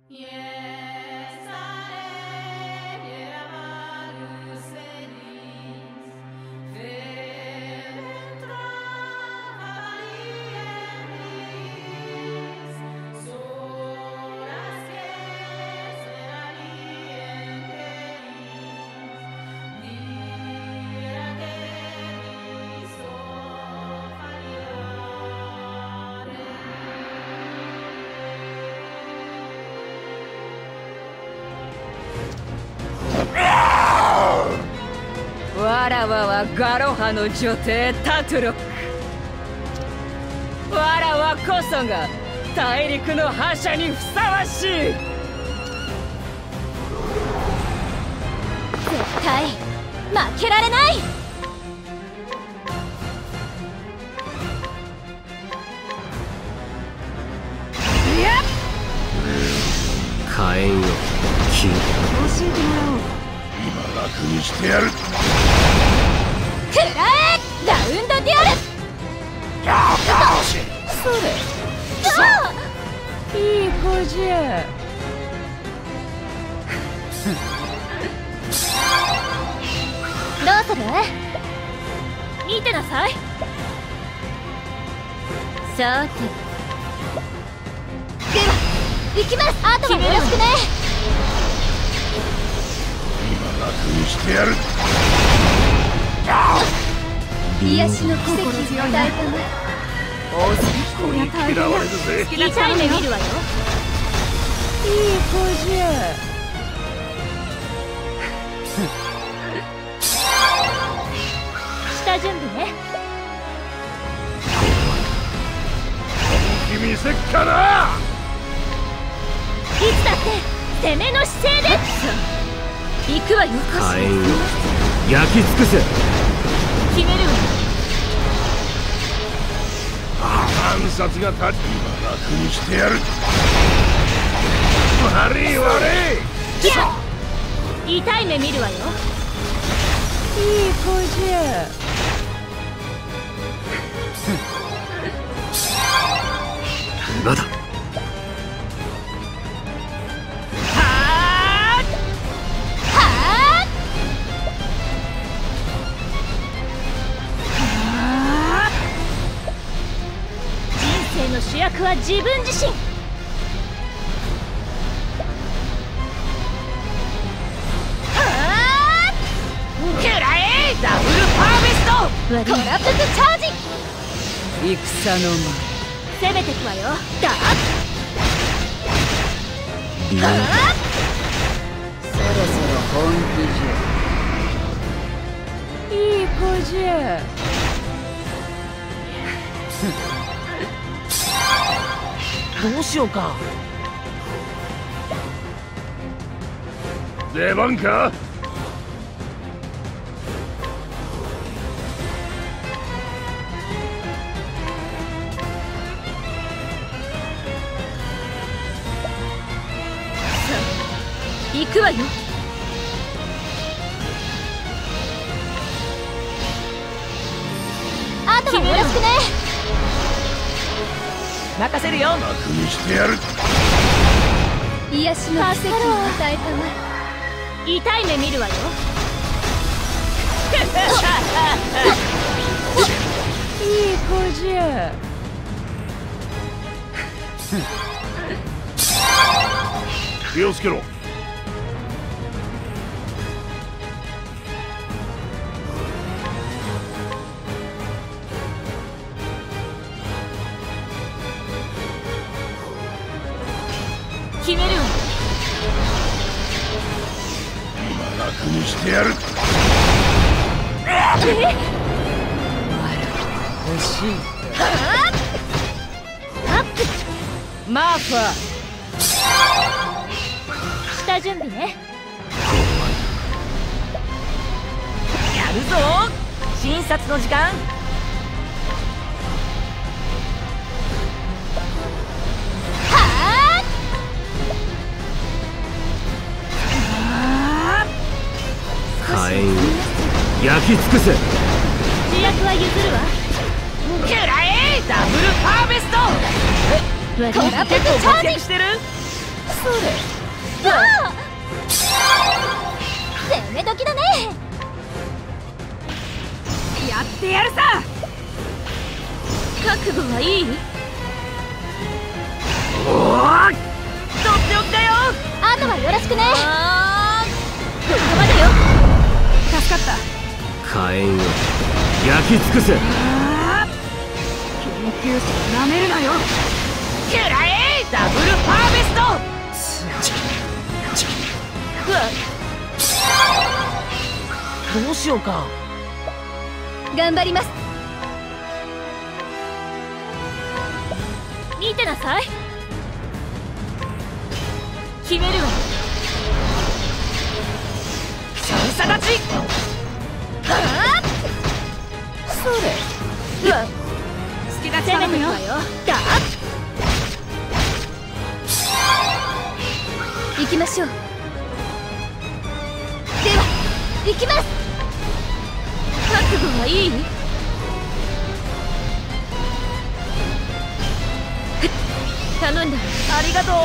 わらわはガロハの女帝タトゥロック。わらわこそが大陸の覇者にふさわしい。 絶対負けられない。 いや火炎よ、消教えてもらおう。 今楽にしてやる。 くらえラウンドデュアル。 それいい子じゃ。 どうする？見てなさい。さてでは行きます。あとはよろしくね。 今楽にしてやる。 癒しの奇跡を与えたまえ。 ここに嫌われるぜ。 痛い目見るわよ。 いい子じゃ。 下準備ね。 本気見せっかな。 いつだって攻めの姿勢で行くわよ。 火炎よ、焼き尽くせ。 決めるわ。 暗殺が立ち、今楽にしてやる。悪い悪い。 痛い目見るわよ。 いい子じゃ。 まだ主役は自分自身。 くらえダブルパーベスト。 トラプスチャージ。 戦の攻めてくわよ。だ理由そろそろ本気じゃ。いい子じゃ。 どうしようか。 出番か。 行くわよ。あとはよろしくね。 任せるよ。 楽にしてやる。 癒しの奇跡を与えたまえ。痛い目見るわよ。 いい子じゃ。 気をつけろ。 決めるわ。 今楽にしてやる。 欲しい。 アップ。 マーファ下準備ね。 やるぞ。診察の時間。 火炎よ、焼き尽くせ。 主役は譲るわ。 くらえダブルパーベスト。 トラプスチャージ。 してる。 それ攻め時だね。 やってやるさ。 覚悟はいい？ おお、とっておきだよ。 あとはよろしくね。ここまでよ。 助かった。 火炎を焼き尽くせ。 研究者なめるなよ。くらえダブルハーベスト。どうしようか。 頑張ります。見てなさい。決めるわ。 さ立ち。 それ好きだ攻めてくわよ。行きましょう。では行きます。覚悟はいい？頼んだ。 ありがとう。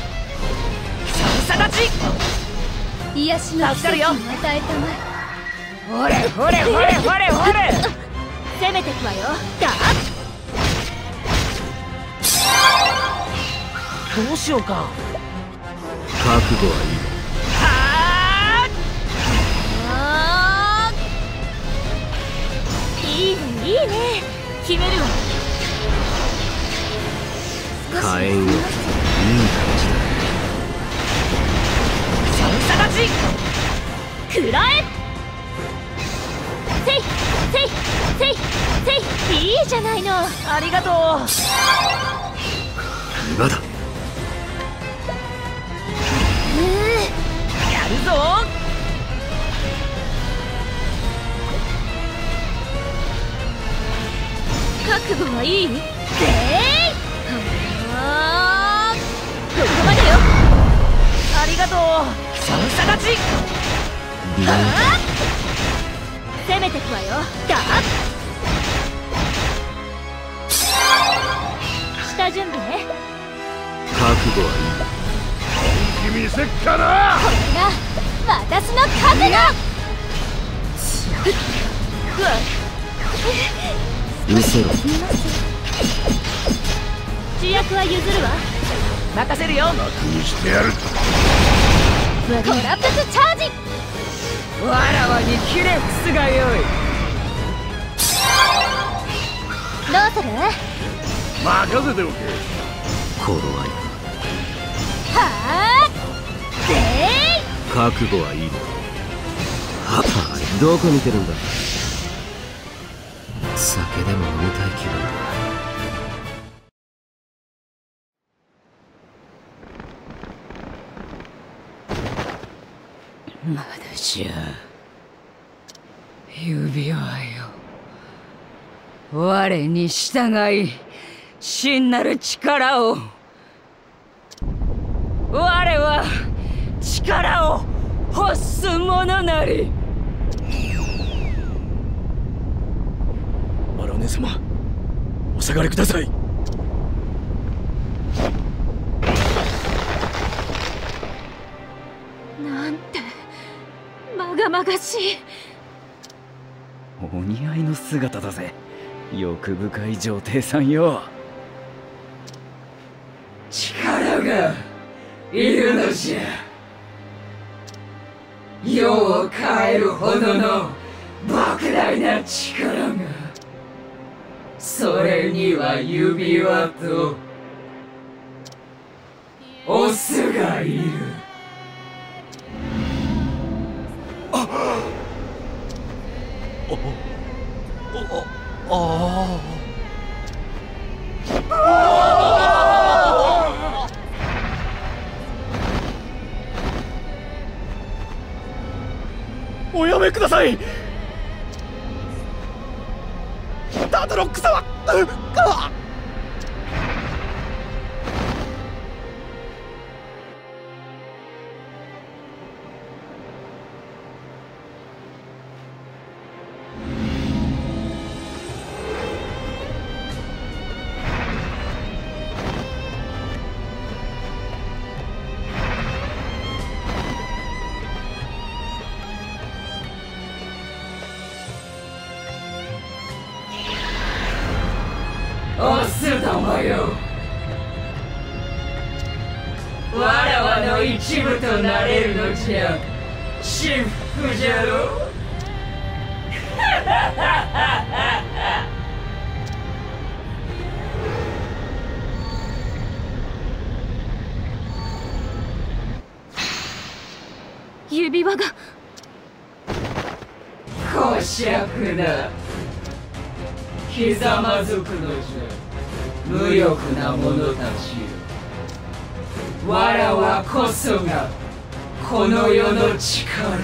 さ立ち。 癒しの奇跡を与えたまほれほれほれほれほれ。 攻めてくわよ。 どうしようか。 覚悟はいい。 いいねいいね。決めるわ。 火炎をいい感じだ。 さ立ち。 くらえ。せいせいせいせい。いいじゃないの。 ありがとう。 今だ。 やるぞ。 覚悟はいい？ここまでよ。 ありがとう。さ立ち。 攻めてくわよ。下準備ね。 覚悟はいい。 君せっかな。 これが私の覚悟。 見せろ。 主役は譲るわ。 任せるよ。 楽にしてやる。 トラプスチャージ。 わらわにひれ伏すがよい。 どうする？ 任せておけ。 頃合い。 はあ。 覚悟はいいの。はあ、どこ見てるんだ。酒でも飲みたい気分だ。 まだじゃ。指輪よ、我に従い真なる力を。我は力を欲す者なり。 荒根様、お下がりください。 なんてまがまがしい。 お似合いの姿だぜ、欲深い女帝さんよ。 力がいるのじゃ。世を変えるほどの莫大な力が。それには指輪とオスがいる。 おやめください、ダドロック様。 わらわの一部となれるのじゃ。至福じゃろ。 指輪がこしゃくな。ひざまずくのじゃ、無欲な者たちよ。わらわこそがこの世の力、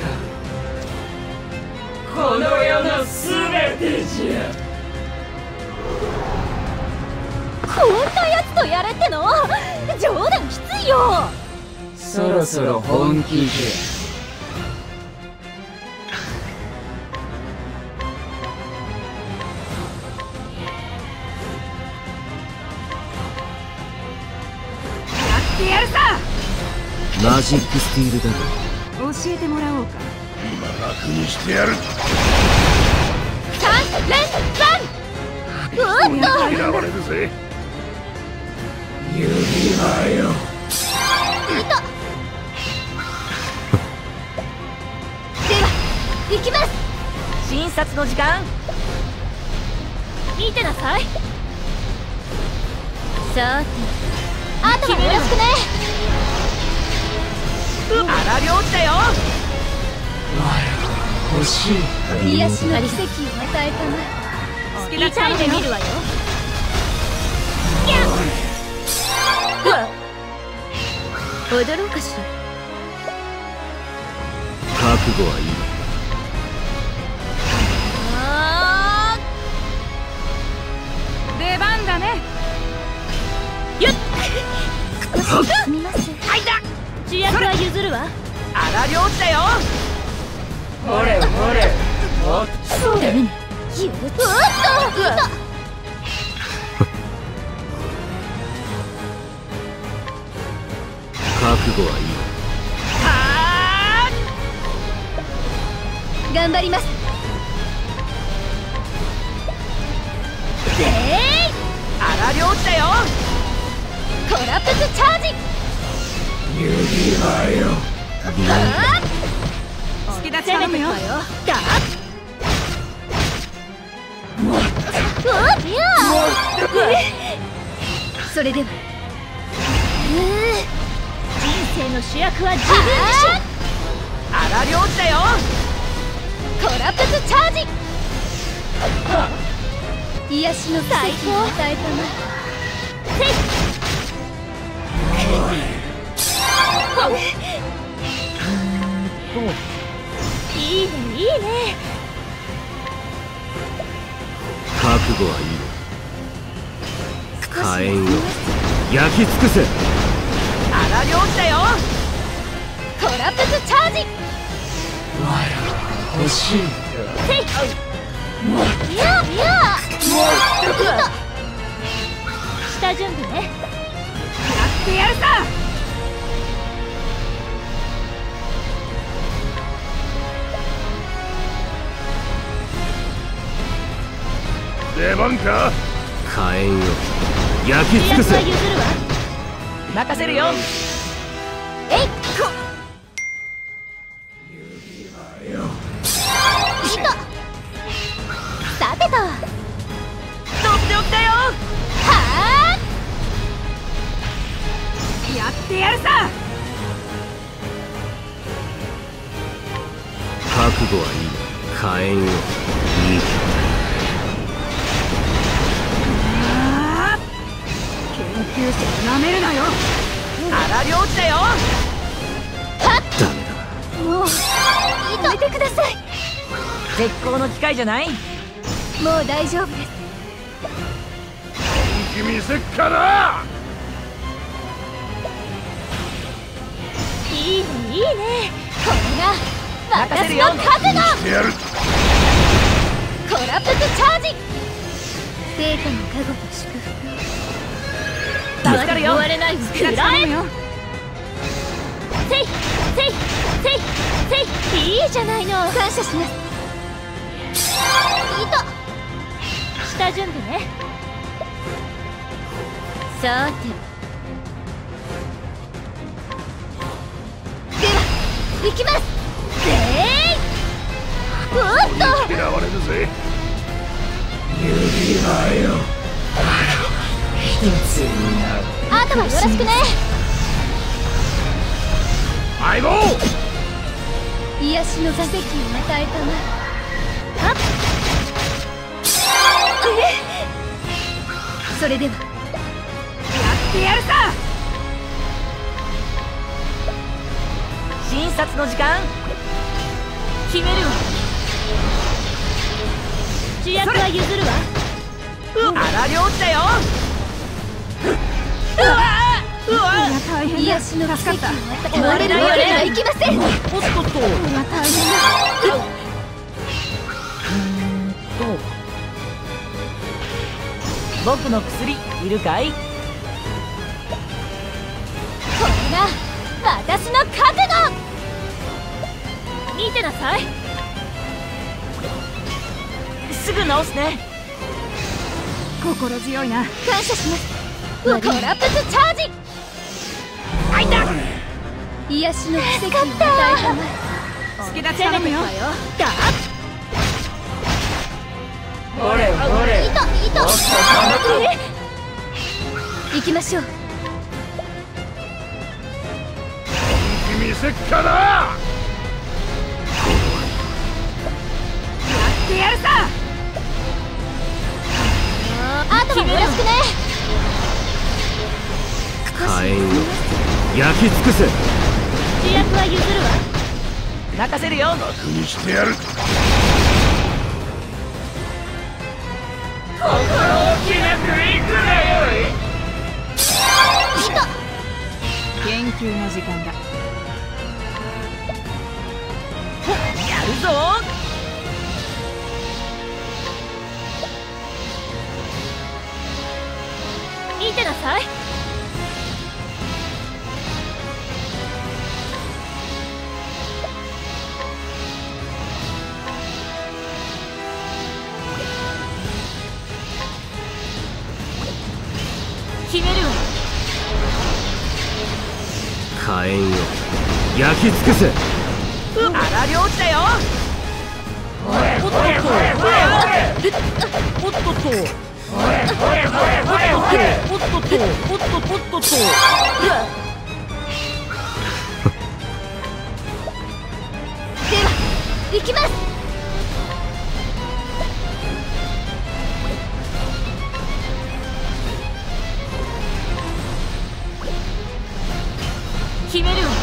この世のすべてじゃ。 こんなやつとやれっての？冗談きついよ。 そろそろ本気じゃ。 やるさ。 マジックスティールだが教えてもらおうか。 今楽にしてやる。 3連3。 嫌われるぜ。 指輪よ。 では行きます。 診察の時間。 見てなさい。さてあとはよろしくね。 荒領地だよ。 欲しい。 癒しの奇跡を与えたな。 好きな痛い目見るわよ。踊ろうかしら。 覚悟はいい。 出番だね。 よっすみません。 はいだ。 主役は譲るわ。 荒領地だよ。 ほれほれ。おっそうだね。ぎゅっといた。 覚悟はいい。 はー。 頑張ります。でーい。 荒領地だよ。 コラプスチャージ。 指輪よ。 好きだ攻めてくわよ。だっ。それでは人生の主役は自分でしょ。 荒領地だよ。 コラプスチャージ。癒しの奇跡を与えたな。せい。いいねいいね。 覚悟はいい。火炎を焼き尽くせ。 荒領地だよ。 コラプスチャージ。 欲しい。 せい。いや下準備ね。 やってやるさ。 出番か。 火炎を焼き尽くせ。 主役は譲るわ。 任せるよ。 えい。さてと。 とっておきだよ。 はやってやるさ。 覚悟はいい。火炎をいい。 研究生なめるなよ。荒領地だよ。 ダメだ。 もうやめてください。 絶好の機会じゃない。 もう大丈夫です。 本気見せっかな。 いいねいいね。これが私任せるよ。 の覚悟。 してやる。 コラプスチャージ。聖火の加護と祝福を。 助かるよ。 終われないくらえ。せいせいせいせい。いいじゃないの。感謝します。下準備ね。さて行きます。おっと、 嫌われるぜ。 指輪よ、一つになる。 あとはよろしくね。 相棒。 癒しの座席を与えたまえ。はっ、それではやってやるさ。 診察の時間決めるわ。 主役は譲るわ。 荒領地だよ。うわうわ、 癒しの奇跡を与えたまえ。我々はいきません。 おっとっと。 大変だ。 僕の薬いるかい？ これが私の覚悟。見てなさい。 すぐ直すね。 心強いな。感謝します。コラプスチャージ。 あいた。 癒しの奇跡を与えたまえ。 好きだ頼むよ。 ほれほれ、 いと行きましょう。 見せっかな。 やってやるさ。 あとはよろしくね。 火炎よ、焼き尽くせ。 主役は譲るわ。 任せるよ。 楽にしてやる。 心置きなくいくらよい。 研究の時間だ。やるぞ。 見てなさい。 決めるわ。 火炎よ、焼き尽くせ。 荒領地だよ。おっとっと。おっとっと。おっとっと。おっとっと。おっとっと。おっとっと。 では行きます。 決めるわ。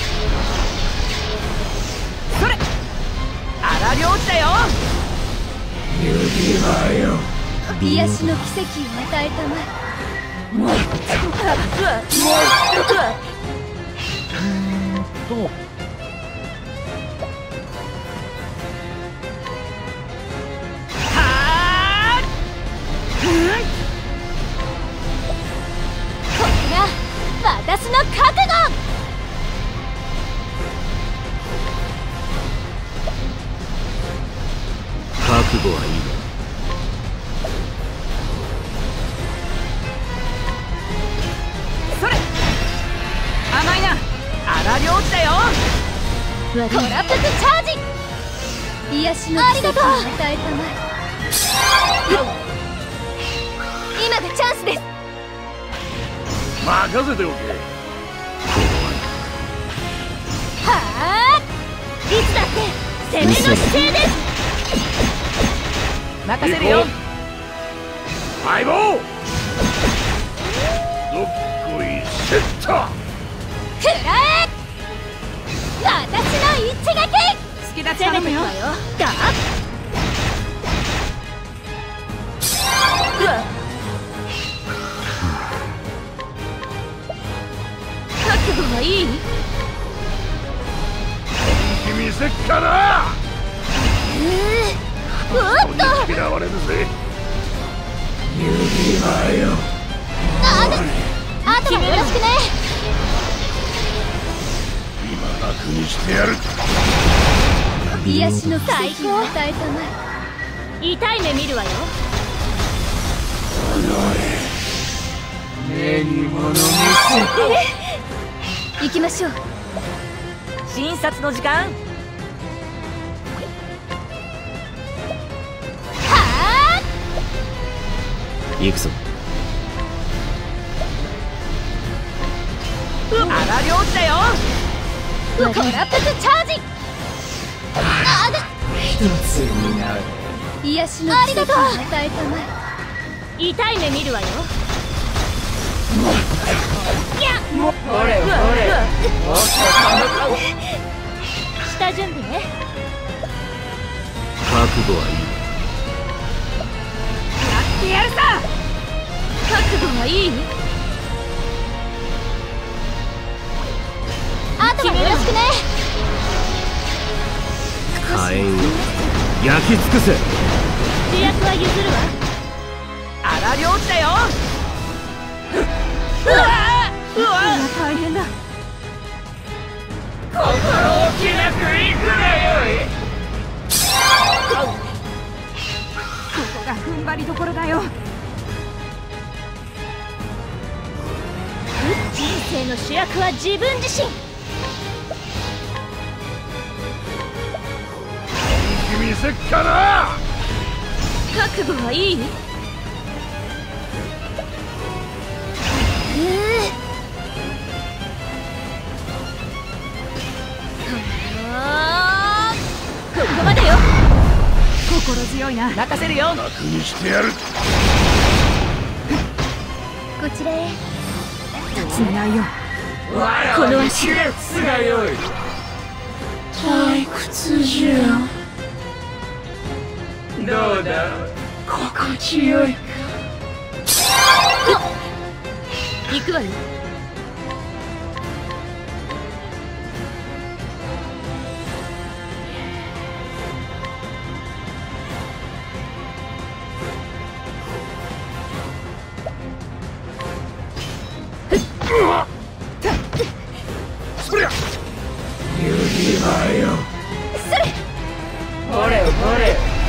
それ。荒領地だよ。 指輪よ、 癒しの奇跡を与えたまえ。 もうこれが私の覚悟。 覚悟はいいが、 それ。甘いな。荒領地だよ。 コラプスチャージ。癒しの奇跡を与えたまえ。今がチャンスです。 任せておけ。 はあ、いつだって攻めの姿勢です。 任せるよ。 相棒。どっこいせった。 くらえ。私の一撃。 好きだ頼むよ。 覚悟はいい？ 見せっかな。 おっと、 嫌われるぜ。 指輪よ、 あとはよろしくね。 今楽にしてやる。 癒しの奇跡を与えたまえ。痛い目見るわよ。 目に物見せ。 行きましょう。 診察の時間。 行くぞ。 荒領地だよ。 トラップチャージ。 一つになる。 癒しの奇跡を与えたまえ。痛い目見るわよ。いやほれほれ。 下準備ね。 覚悟はいい。 やってやるさ。 覚悟はいい？あとはよろしくね。 火炎を焼き尽くせ。 主役は譲るわ。 荒領地だよ。うわうわ大変だ。 心置きなく行くがよい。 ここが踏ん張りどころだよ。 人生の主役は自分自身。 見せっかな。 覚悟はいい？ここまでよ。 心強いな。任せるよ。 楽にしてやる。 こちらへ。 立ちないよ。 この足がつがよい。退屈じゃ。どうだ、心地よいか。 行くわよ。 そりゃ指輪よ。 それ。 ほれほれ。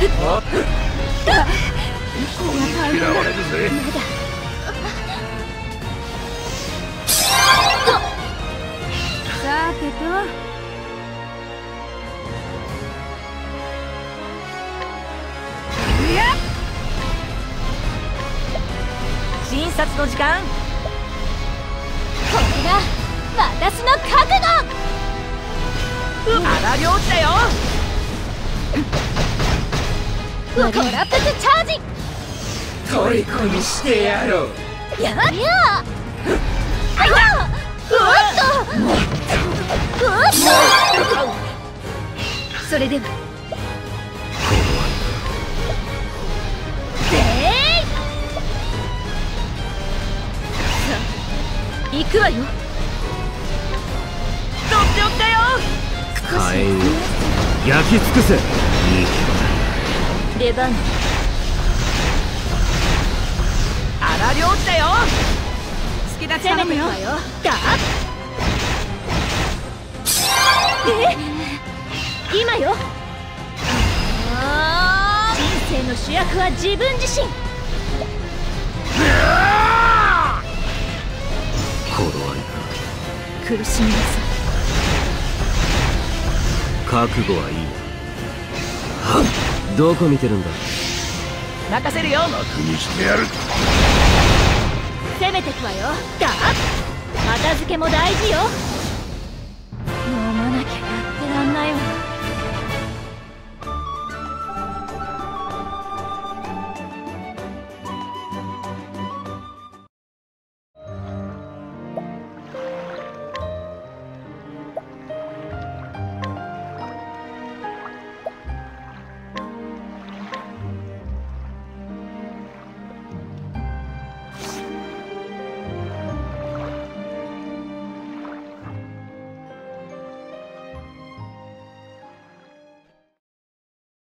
嫌われるぜ。 さてと。診察の時間。 これが私の覚悟。 荒領地だよ。 トラップチャージ。 虜にしてやろう。 やっそれではさあ行くわよ。 とっておきだよ。 火炎を焼き尽くせ。いい出番。 荒領地だよ。好きだけ攻め頼むよ。 てくわよ。今よ。人生の主役は自分自身。 頃合い苦しみなさか。覚悟はいい。はっ、どこ見てるんだ。 任せるよ。 楽にしてやる。 い。攻めてくわよ。片付けも大事よ。